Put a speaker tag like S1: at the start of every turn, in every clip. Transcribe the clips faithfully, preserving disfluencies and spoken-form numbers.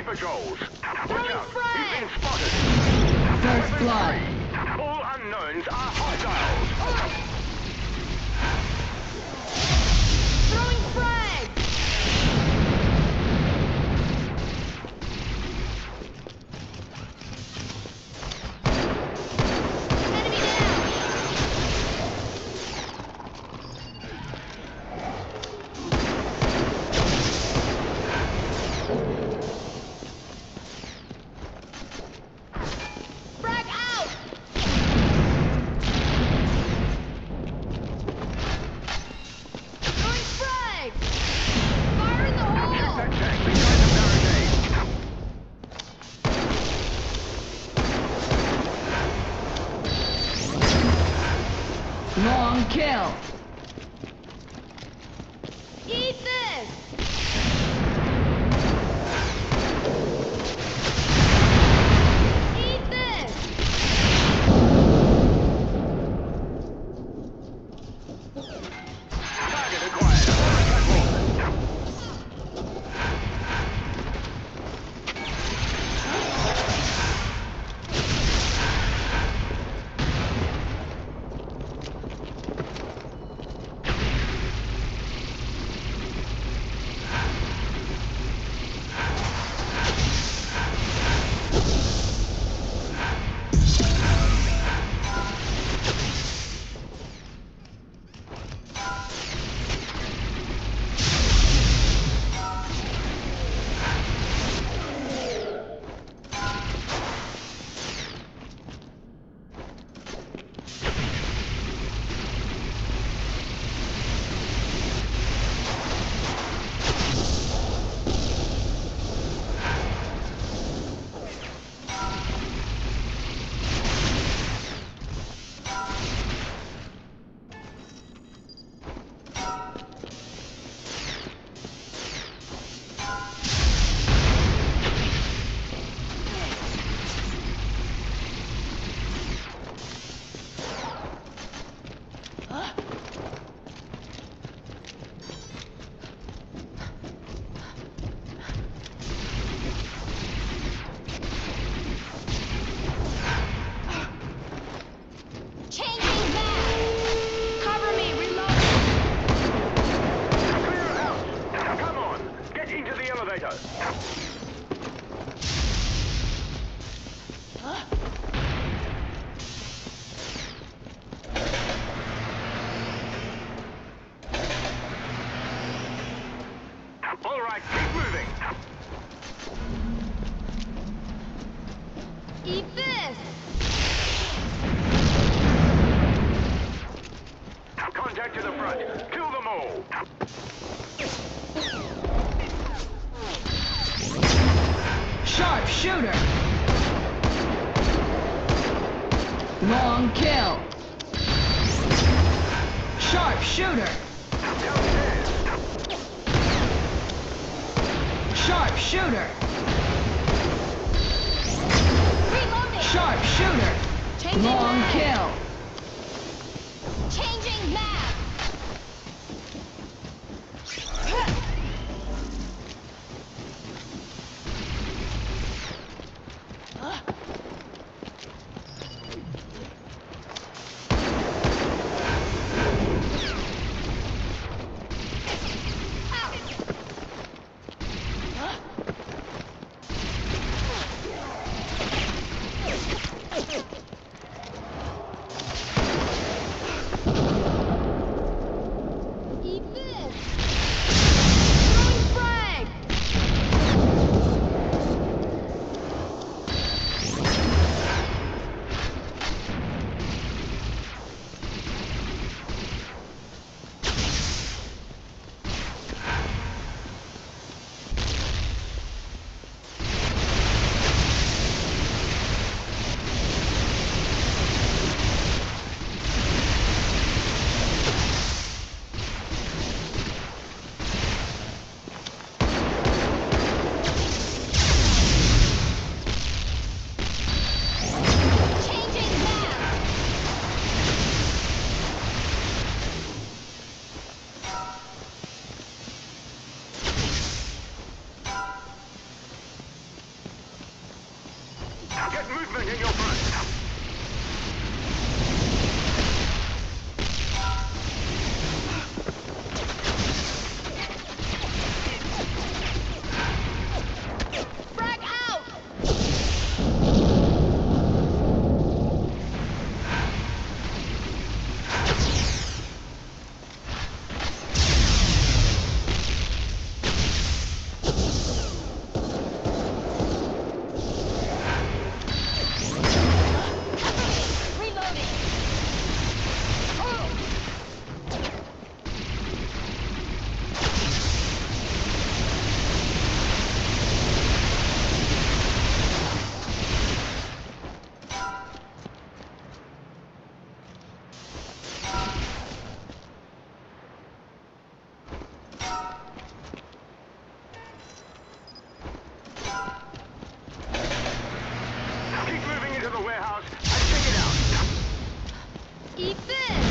S1: patrols. Watch
S2: Throwing
S1: out.
S2: frag.
S1: You've been spotted.
S3: First blood.
S1: All unknowns are hostiles.
S2: Throwing frag. Enemy down. Frag out. Throwing frag. Fire in the hole.
S1: That check behind the barricade.
S3: Long kill.
S2: Eat this. Eat this.
S1: Target acquired. Platform.
S2: Changing back. Cover me. Reload.
S1: Clear out. Come on. Get into the elevator. All right, keep moving.
S2: Eat this.
S1: Contact to the front. Kill them all.
S3: Sharp shooter. Long kill. Sharp shooter.
S1: Downstairs.
S3: Sharp shooter.
S2: Reloading.
S3: Sharp shooter.
S2: Changing
S3: Long
S2: mag.
S3: kill.
S2: Changing mag.
S1: Movement in your front.
S2: Frag out! Reloading! Oh!
S1: Keep moving into the warehouse and take it out.
S2: Eat this!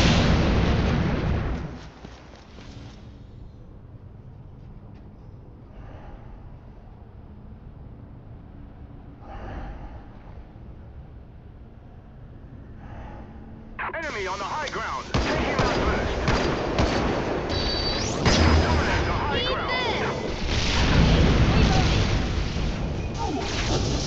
S1: Enemy on the high ground. Take him out first. Dominate the high
S2: Eat
S1: ground.
S2: this! Reloading!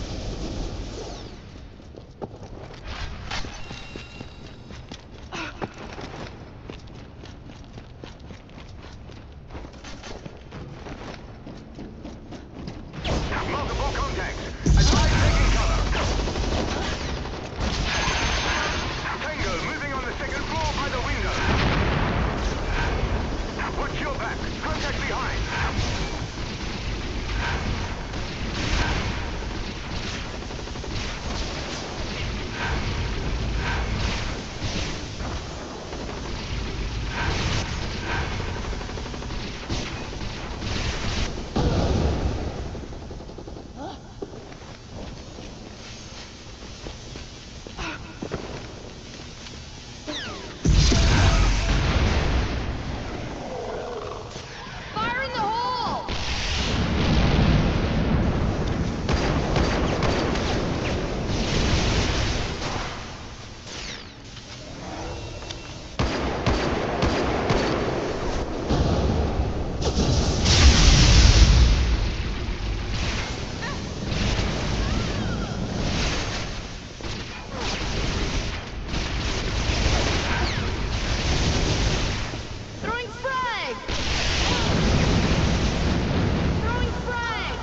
S1: Multiple contacts. Advise taking cover. Tango moving on the second floor by the window. Watch your back. Contact behind.
S2: Fire in the hole! Throwing frag! Throwing frag!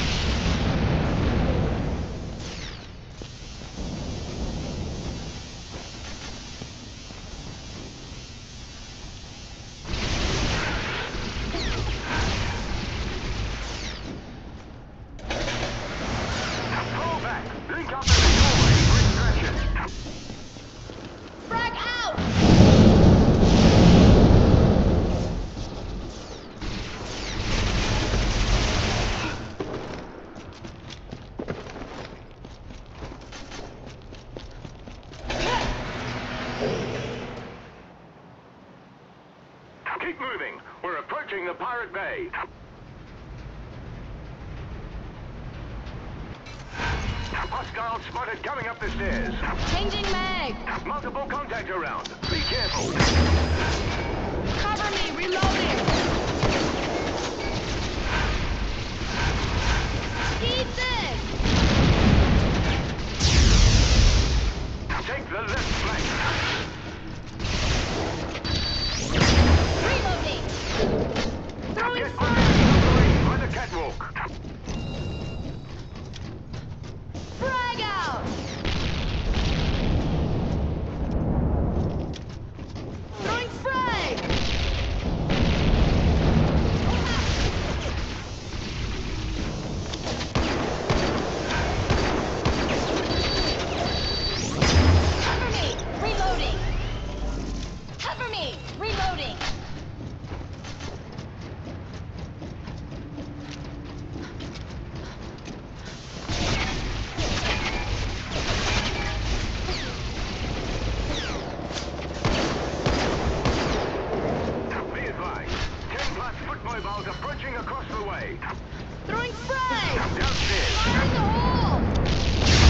S1: Pull back. Link up in the doorway for extraction.
S2: Frag out!
S1: Keep moving. We're approaching the Pirate Bay. Hostile spotted coming up the stairs.
S2: Changing mag!
S1: Multiple contacts around. Be careful.
S2: Cover me! Reloading! Eat this!
S1: Take the left flank.
S2: Reloading! Throwing
S1: Get
S2: frag!
S1: on the by the catwalk.
S2: Frag out! Throwing frag! Cover me! Reloading! Cover me! Reloading!
S1: Be advised. Ten plus foot mobiles approaching across the way.
S2: Throwing frag!
S1: Downstairs.
S2: Fire in the hole!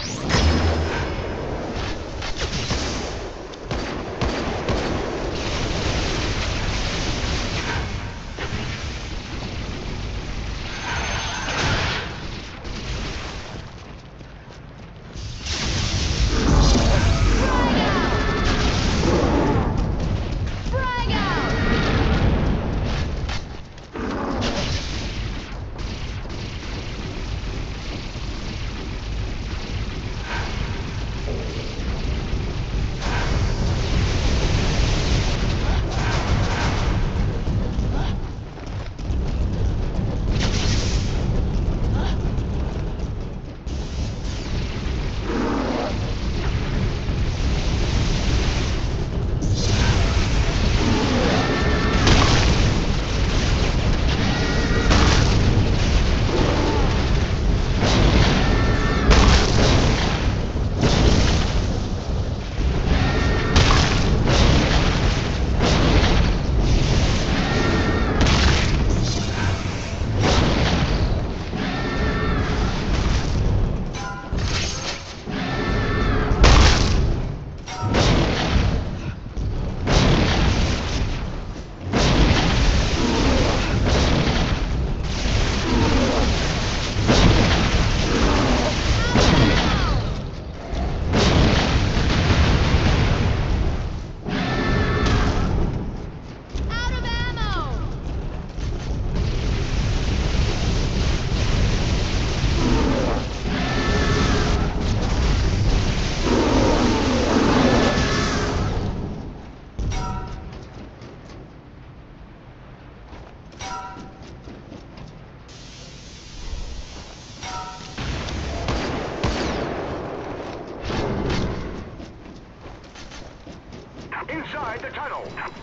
S1: Inside the tunnel.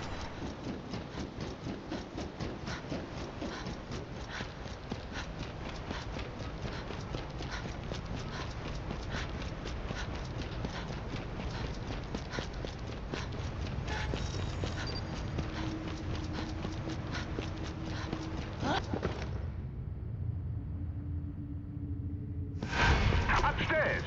S1: Upstairs.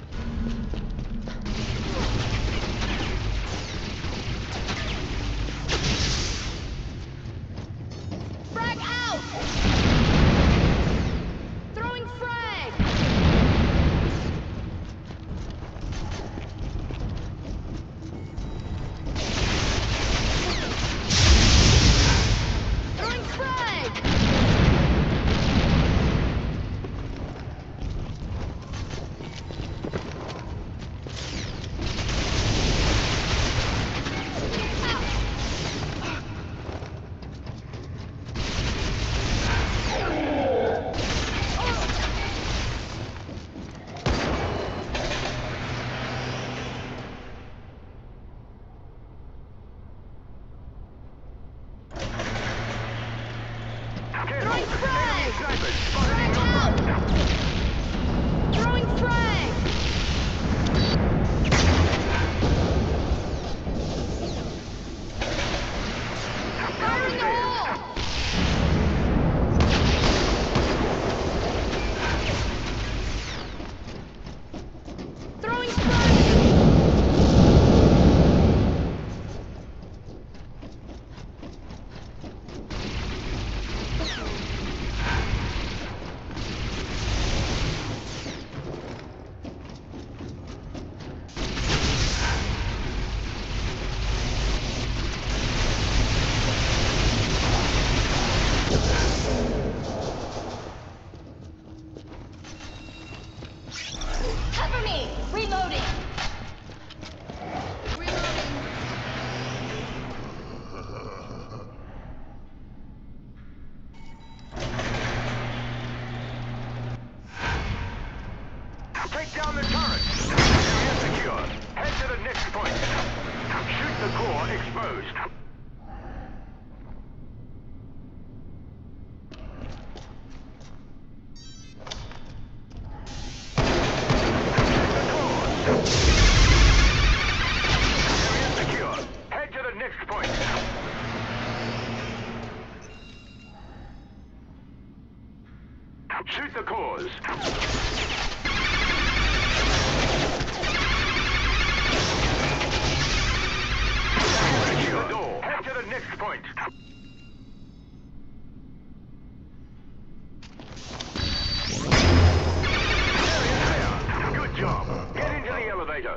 S2: Frag out! Throwing frag! Throwing frag! Throwing frag! Frag out! Throwing frag! Fire in the hole! Throwing frag! Cover me! Reloading! Reloading!
S1: Take down the turret. Area secure. Head to the next point. Shoot the core exposed. Area secure. Head to the next point. Shoot the cores. activator.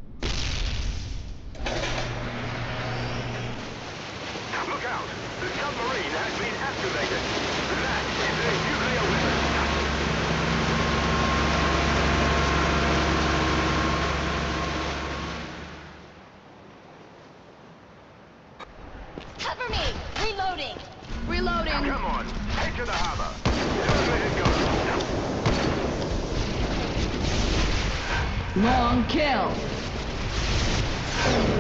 S1: Look out! The submarine has been activated. That is a nuclear weapon.
S2: Cover me! Reloading!
S3: Reloading.
S1: Come on, head to the harbor. Don't let it go.
S3: Long kill.